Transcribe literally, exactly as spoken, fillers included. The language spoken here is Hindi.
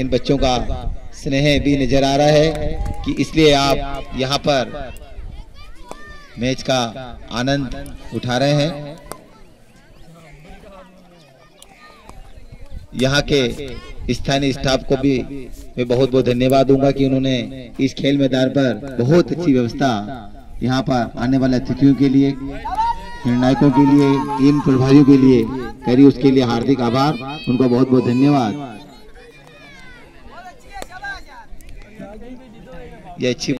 इन बच्चों का स्नेह भी नजर आ रहा है कि इसलिए आप यहाँ पर मैच का आनंद उठा रहे हैं। यहाँ के स्थानीय स्टाफ को भी मैं बहुत बहुत धन्यवाद दूंगा कि उन्होंने इस खेल मैदान पर बहुत अच्छी व्यवस्था यहाँ पर आने वाले अतिथियों के लिए, निर्णायकों के लिए, टीम प्रभारियों के लिए करी। उसके लिए हार्दिक आभार, उनको बहुत बहुत धन्यवाद। ये अच्छी